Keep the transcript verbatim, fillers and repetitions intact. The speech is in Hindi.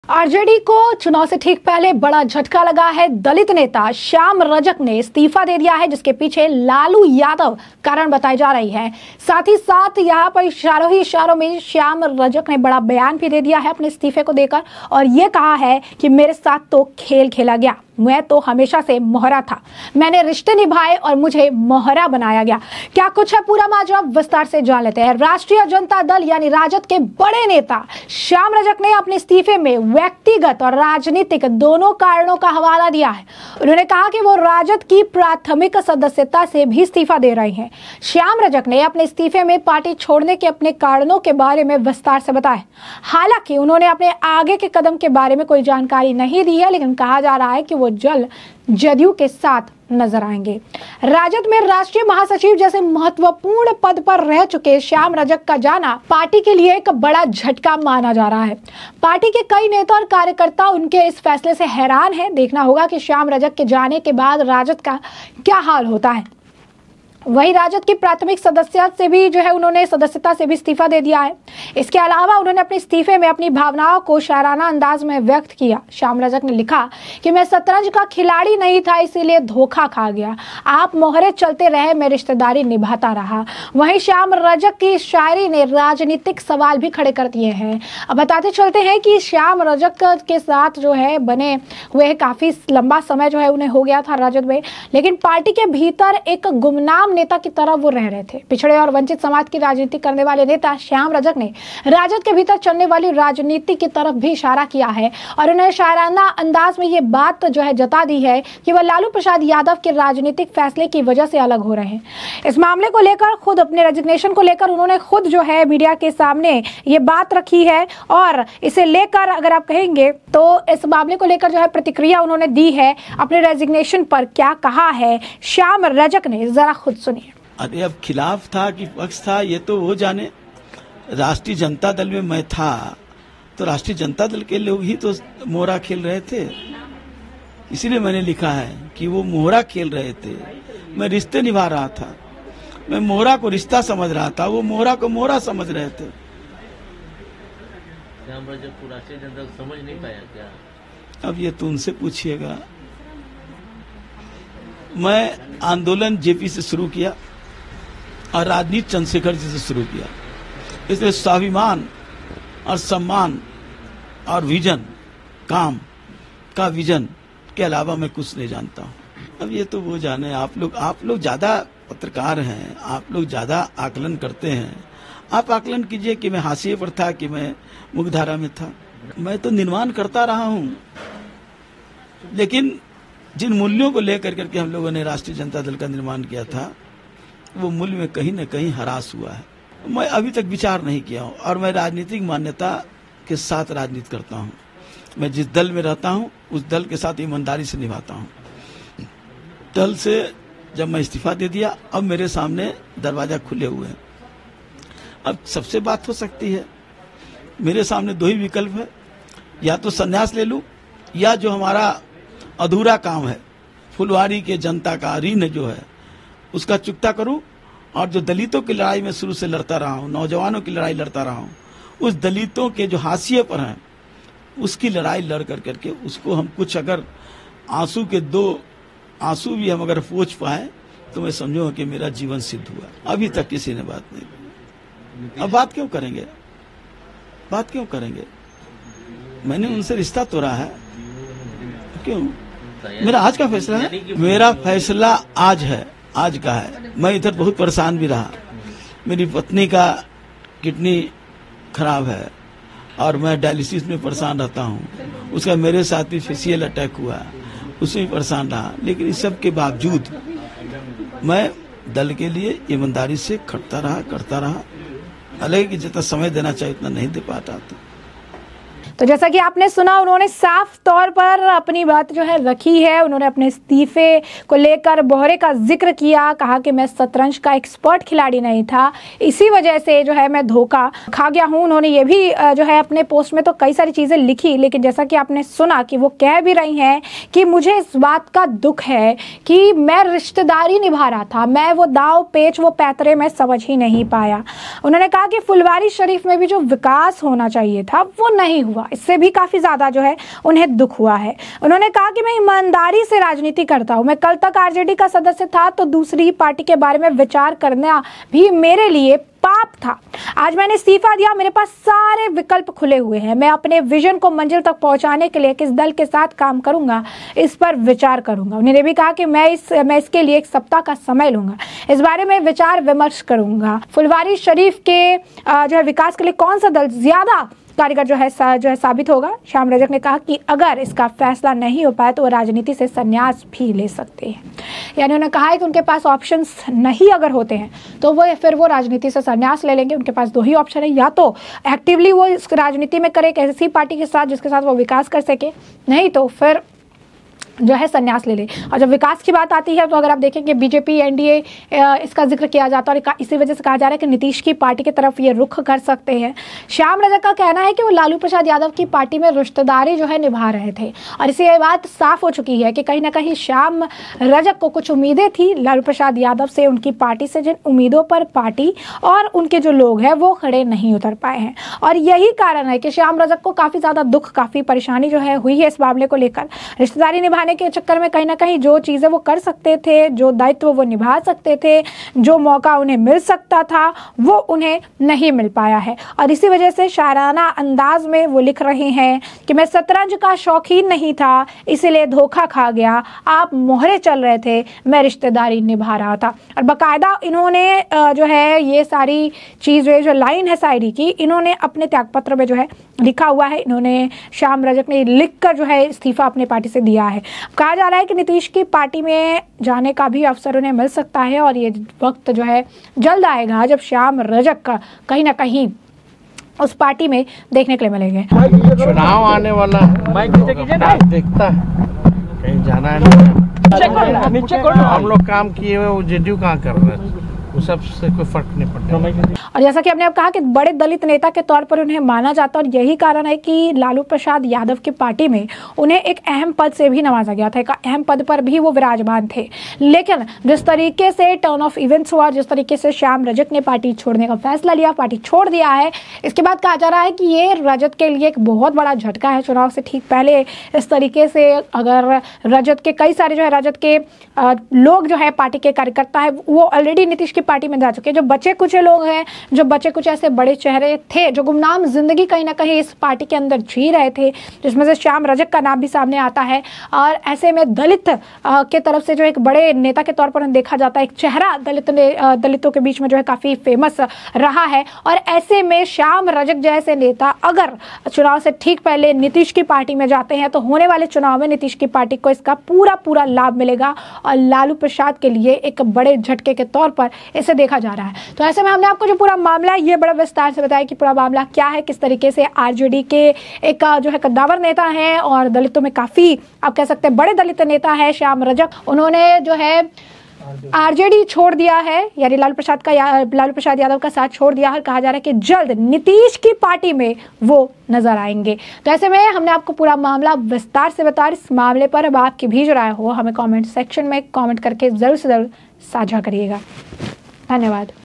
आरजेडी को चुनाव से ठीक पहले बड़ा झटका लगा है। दलित नेता श्याम रजक ने इस्तीफा दे दिया है, जिसके पीछे लालू यादव कारण बताई जा रही है। साथ ही साथ यहाँ पर इशारों ही इशारों में श्याम रजक ने बड़ा बयान भी दे दिया है अपने इस्तीफे को देकर, और ये कहा है कि मेरे साथ तो खेल खेला गया, मैं तो हमेशा से मोहरा था, मैंने रिश्ते निभाए और मुझे मोहरा बनाया गया। क्या कुछ है पूरा माजरा, विस्तार से जान लेते हैं। राष्ट्रीय जनता दल यानी राजद के बड़े नेता श्याम रजक ने अपने इस्तीफे में व्यक्तिगत और राजनीतिक दोनों कारणों का हवाला दिया है। उन्होंने कहा कि वो राजद की प्राथमिक सदस्यता से भी इस्तीफा दे रहे हैं। श्याम रजक ने अपने इस्तीफे में पार्टी छोड़ने के अपने कारणों के बारे में विस्तार से बताया। हालांकि उन्होंने अपने आगे के कदम के बारे में कोई जानकारी नहीं दी है, लेकिन कहा जा रहा है कि वो जल्द जदयू के साथ नजर आएंगे। राजद में राष्ट्रीय महासचिव जैसे महत्वपूर्ण पद पर रह चुके श्याम रजक का जाना पार्टी के लिए एक बड़ा झटका माना जा रहा है। पार्टी के कई नेता और कार्यकर्ता उनके इस फैसले से हैरान हैं। देखना होगा कि श्याम रजक के जाने के बाद राजद का क्या हाल होता है। वही राजद की प्राथमिक सदस्यता से भी जो है उन्होंने सदस्यता से भी इस्तीफा दे दिया है। इसके अलावा उन्होंने अपने इस्तीफे में अपनी भावनाओं को शायराना अंदाज में व्यक्त किया। श्याम रजक ने लिखा कि मैं शतरंज का खिलाड़ी नहीं था, इसीलिए धोखा खा गया। आप मोहरे चलते रहे, मैं रिश्तेदारी निभाता रहा। वहीं श्याम रजक की शायरी ने राजनीतिक सवाल भी खड़े कर दिए हैं। अब बताते चलते हैं कि श्याम रजक के साथ जो है बने हुए काफी लंबा समय जो है उन्हें हो गया था राजद में, लेकिन पार्टी के भीतर एक गुमनाम नेता की तरह वो रह रहे थे। पिछड़े और वंचित समाज की राजनीति करने वाले नेता श्याम रजक ने राजद के भीतर चलने वाली राजनीति की तरफ भी इशारा किया है और उन्होंने शायराना अंदाज में ये बात जो है जता दी है कि वह लालू प्रसाद यादव के राजनीतिक फैसले की वजह से अलग हो रहे हैं। इस मामले को लेकर खुद अपने रेजिग्नेशन को लेकर उन्होंने खुद जो है मीडिया के सामने ये बात रखी है, और इसे लेकर अगर आप कहेंगे तो इस मामले को लेकर जो है प्रतिक्रिया उन्होंने दी है अपने रेजिग्नेशन पर। क्या कहा है श्याम रजक ने, जरा खुद सुनिए। अरे अब खिलाफ था कि पक्ष था ये तो वो जाने। राष्ट्रीय जनता दल में मैं था तो राष्ट्रीय जनता दल के लोग ही तो मोहरा खेल रहे थे, इसीलिए मैंने लिखा है कि वो मोहरा खेल रहे थे, मैं रिश्ते निभा रहा था। मैं मोहरा को रिश्ता समझ रहा था, वो मोहरा को मोहरा समझ रहे थे। श्याम रजक को राष्ट्रीय जनता दल समझ नहीं पाया क्या? अब ये तो उनसे पूछिएगा। मैं आंदोलन जेपी से शुरू किया और राजनीति चंद्रशेखर जी से शुरू किया, इसलिए स्वाभिमान और सम्मान और विजन, काम का विजन के अलावा मैं कुछ नहीं जानता हूँ। अब ये तो वो जाने, आप लोग आप लोग ज्यादा पत्रकार हैं, आप लोग ज्यादा आकलन करते हैं। आप आकलन कीजिए कि मैं हाशिए पर था कि मैं मुख्यधारा में था। मैं तो निर्माण करता रहा हूँ, लेकिन जिन मूल्यों को लेकर करके हम लोगों ने राष्ट्रीय जनता दल का निर्माण किया था, वो मूल्य में कहीं न कहीं हरास हुआ है। मैं अभी तक विचार नहीं किया हूँ, और मैं राजनीतिक मान्यता के साथ राजनीति करता हूँ। मैं जिस दल में रहता हूँ उस दल के साथ ईमानदारी से निभाता हूँ। दल से जब मैं इस्तीफा दे दिया, अब मेरे सामने दरवाजा खुले हुए हैं। अब सबसे बात हो सकती है, मेरे सामने दो ही विकल्प है, या तो संन्यास ले लूं, या जो हमारा अधूरा काम है फुलवारी के जनता का ऋण जो है उसका चुकता करूं, और जो दलितों की लड़ाई में शुरू से लड़ता रहा हूं, नौजवानों की लड़ाई लड़ता रहा हूं, उस दलितों के जो हाशिए पर हैं उसकी लड़ाई लड़ कर करके उसको हम कुछ अगर आंसू के दो आंसू भी हम अगर पोंछ पाए तो मैं समझूंगा कि मेरा जीवन सिद्ध हुआ। अभी तक किसी ने बात नहीं की। अब बात क्यों करेंगे, बात क्यों करेंगे? मैंने उनसे रिश्ता तोड़ा है, क्यों? मेरा आज का फैसला है, मेरा फैसला आज है, आज का है। मैं इधर बहुत परेशान भी रहा, मेरी पत्नी का किडनी खराब है और मैं डायलिसिस में परेशान रहता हूँ। उसका मेरे साथ भी फेशियल अटैक हुआ, उसमें भी परेशान रहा, लेकिन इस सब के बावजूद मैं दल के लिए ईमानदारी से खटता रहा, करता रहा। हालांकि जितना समय देना चाहिए उतना नहीं दे पाता था। तो जैसा कि आपने सुना, उन्होंने साफ तौर पर अपनी बात जो है रखी है। उन्होंने अपने इस्तीफे को लेकर बोहरे का जिक्र किया, कहा कि मैं शतरंज का एक्सपर्ट खिलाड़ी नहीं था, इसी वजह से जो है मैं धोखा खा गया हूं। उन्होंने ये भी जो है अपने पोस्ट में तो कई सारी चीज़ें लिखी, लेकिन जैसा कि आपने सुना कि वो कह भी रही हैं कि मुझे इस बात का दुख है कि मैं रिश्तेदारी निभा रहा था, मैं वो दाव पेच वो पैतरे में समझ ही नहीं पाया। उन्होंने कहा कि फुलवारी शरीफ में भी जो विकास होना चाहिए था वो नहीं हुआ, इससे भी काफ़ी ज़्यादा जो है उन्हें दुख हुआ है। उन्होंने कहा कि मैं ईमानदारी से राजनीति करता हूँ, मैं कल तक आरजेडी का सदस्य था तो दूसरी पार्टी के बारे में विचार करना भी मेरे लिए पाप था। आज मैंने इस्तीफा दिया, मेरे पास सारे विकल्प खुले हुए हैं, मैं अपने विजन को मंजिल तक पहुंचाने के लिए किस दल के साथ काम करूंगा इस पर विचार करूंगा। उन्होंने भी कहा कि मैं इस मैं इसके लिए एक सप्ताह का समय लूंगा, इस बारे में विचार विमर्श करूंगा। फुलवारी शरीफ के जो है विकास के लिए कौन सा दल ज्यादा कारगर जो है सा, जो है साबित होगा। श्याम रजक ने कहा कि अगर इसका फैसला नहीं हो पाए तो वो राजनीति से संन्यास भी ले सकते हैं। यानी उन्होंने कहा है कि उनके पास ऑप्शंस नहीं अगर होते हैं तो वो फिर वो राजनीति से संन्यास ले लेंगे। उनके पास दो ही ऑप्शन है, या तो एक्टिवली वो इस राजनीति में करे एक ऐसी पार्टी के साथ जिसके साथ वो विकास कर सके, नहीं तो फिर जो है संन्यास ले ले। और जब विकास की बात आती है तो अगर आप देखेंगे बीजेपी एनडीए इसका जिक्र किया जाता है और इसी वजह से कहा जा रहा है कि नीतीश की पार्टी की तरफ ये रुख कर सकते हैं। श्याम रजक का कहना है कि वो लालू प्रसाद यादव की पार्टी में रिश्तेदारी जो है निभा रहे थे और इसी ये बात साफ हो चुकी है कि कहीं ना कहीं श्याम रजक को कुछ उम्मीदें थी लालू प्रसाद यादव से, उनकी पार्टी से, जिन उम्मीदों पर पार्टी और उनके जो लोग हैं वो खड़े नहीं उतर पाए हैं। और यही कारण है कि श्याम रजक को काफ़ी ज़्यादा दुख, काफ़ी परेशानी जो है हुई है इस मामले को लेकर। रिश्तेदारी निभाने के चक्कर में कहीं ना कहीं जो चीजें वो कर सकते थे, जो दायित्व वो निभा सकते थे, जो मौका उन्हें मिल सकता था वो उन्हें नहीं मिल पाया है। और इसी वजह से शायराना अंदाज में वो लिख रहे हैं कि मैं शतरंज का शौकीन नहीं था इसीलिए धोखा खा गया, आप मोहरे चल रहे थे, मैं रिश्तेदारी निभा रहा था। और बाकायदा इन्होंने जो है ये सारी चीज़ें, जो लाइन है शायरी की, इन्होंने अपने त्यागपत्र में जो है लिखा हुआ है। इन्होंने श्याम रजक ने लिखकर जो है इस्तीफा अपनी पार्टी से दिया है। कहा जा रहा है कि नीतीश की पार्टी में जाने का भी अवसर उन्हें मिल सकता है और ये वक्त जो है जल्द आएगा जब श्याम रजक का कहीं ना कहीं उस पार्टी में देखने के लिए मिलेंगे। चुनाव आने वाला है, देखता है कहीं जाना है नहीं। हम लोग काम किए हुए वो जेडीयू कहाँ कर रहे हैं, वो सबसे कोई फर्क नहीं पड़ता। और जैसा कि हमने अब कहा कि बड़े दलित नेता के तौर पर उन्हें माना जाता है और यही कारण है कि लालू प्रसाद यादव की पार्टी में उन्हें एक अहम पद से भी नवाजा गया था, एक अहम पद पर भी वो विराजमान थे। लेकिन जिस तरीके से टर्न ऑफ इवेंट्स हुआ, जिस तरीके से श्याम रजक ने पार्टी छोड़ने का फैसला लिया, पार्टी छोड़ दिया है, इसके बाद कहा जा रहा है कि ये रजत के लिए एक बहुत बड़ा झटका है। चुनाव से ठीक पहले इस तरीके से अगर रजत के कई सारे जो है रजत के आ, लोग जो है पार्टी के कार्यकर्ता है वो ऑलरेडी नीतीश की पार्टी में जा चुके हैं। जो बचे कुछ लोग हैं, जो बचे कुछ ऐसे बड़े चेहरे थे जो गुमनाम जिंदगी कहीं ना कहीं इस पार्टी के अंदर जी रहे थे, जिसमें से श्याम रजक का नाम भी सामने आता है। और ऐसे में दलित आ, के तरफ से जो एक बड़े नेता के तौर पर देखा जाता है, एक चेहरा दलित ने आ, दलितों के बीच में जो है काफ़ी फेमस रहा है। और ऐसे में श्याम रजक जैसे नेता अगर चुनाव से ठीक पहले नीतीश की पार्टी में जाते हैं तो होने वाले चुनाव में नीतीश की पार्टी को इसका पूरा पूरा लाभ मिलेगा और लालू प्रसाद के लिए एक बड़े झटके के तौर पर इसे देखा जा रहा है। तो ऐसे में हमने आपको जो पूरा मामला है ये बड़ा विस्तार से बताया कि पूरा मामला क्या है, किस तरीके से आरजेडी के एक जो है कद्दावर नेता हैं और दलितों में काफ़ी आप कह सकते हैं बड़े दलित नेता है श्याम रजक, उन्होंने जो है आरजेडी छोड़ दिया है, यानी लालू प्रसाद का लालू प्रसाद यादव का साथ छोड़ दिया है। कहा जा रहा है कि जल्द नीतीश की पार्टी में वो नजर आएंगे। तो ऐसे में हमने आपको पूरा मामला विस्तार से बताया। इस मामले पर अब आपकी भी जो राय हो हमें कमेंट सेक्शन में कमेंट करके जरूर से जरूर साझा करिएगा। धन्यवाद।